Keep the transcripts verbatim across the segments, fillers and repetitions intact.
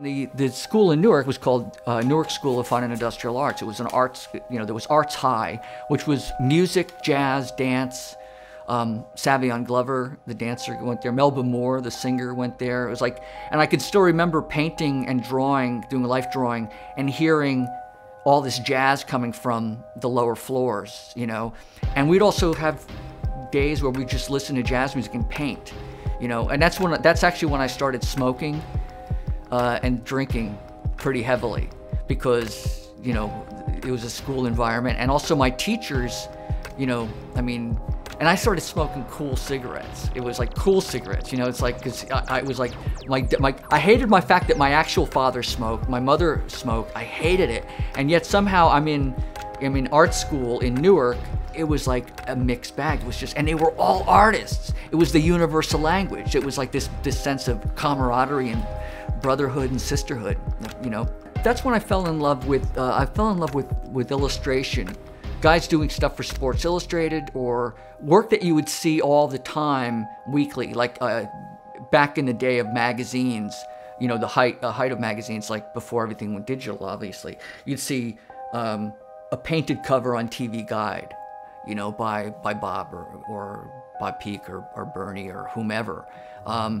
The, the school in Newark was called uh, Newark School of Fine and Industrial Arts. It was an arts, you know, there was Arts High, which was music, jazz, dance. Um, Savion Glover, the dancer, went there. Melba Moore, the singer, went there. It was like, and I could still remember painting and drawing, doing life drawing, and hearing all this jazz coming from the lower floors, you know. And we'd also have days where we'd just listen to jazz music and paint, you know. And that's when, that's actually when I started smoking uh, and drinking pretty heavily, because, you know, it was a school environment. And also my teachers, you know, I mean, and I started smoking cool cigarettes. It was like cool cigarettes, you know. It's like, cause I, I was like, my, my, I hated my fact that my actual father smoked, my mother smoked. I hated it, and yet somehow I'm in, I'm in art school in Newark. It was like a mixed bag. It was just, and they were all artists. It was the universal language. It was like this, this sense of camaraderie and brotherhood and sisterhood, you know. That's when I fell in love with, uh, I fell in love with, with illustration. Guys doing stuff for Sports Illustrated, or work that you would see all the time weekly, like uh, back in the day of magazines, you know, the height, uh, height of magazines, like before everything went digital, obviously. You'd see um, a painted cover on T V Guide, you know, by, by Bob or, or Bob Peak or, or Bernie or whomever. Um,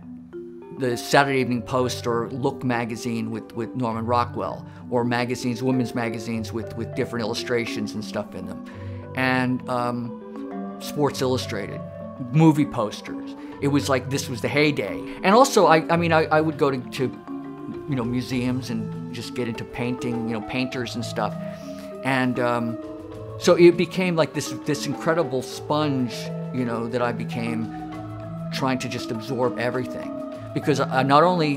the Saturday Evening Post or Look magazine with, with Norman Rockwell, or magazines, women's magazines with, with different illustrations and stuff in them. And um, Sports Illustrated, movie posters. It was like, this was the heyday. And also, I, I mean, I, I would go to, to, you know, museums and just get into painting, you know, painters and stuff. And um, so it became like this, this incredible sponge, you know, that I became trying to just absorb everything. Because I, not only,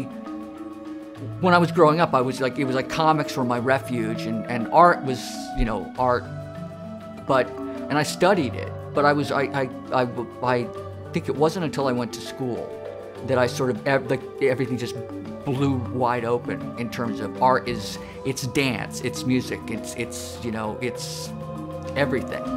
when I was growing up, I was like, it was like comics were my refuge, and, and art was, you know, art, but, and I studied it, but I was, I, I, I, I think it wasn't until I went to school that I sort of, like, everything just blew wide open in terms of art is, it's dance, it's music, it's, it's, you know, it's everything.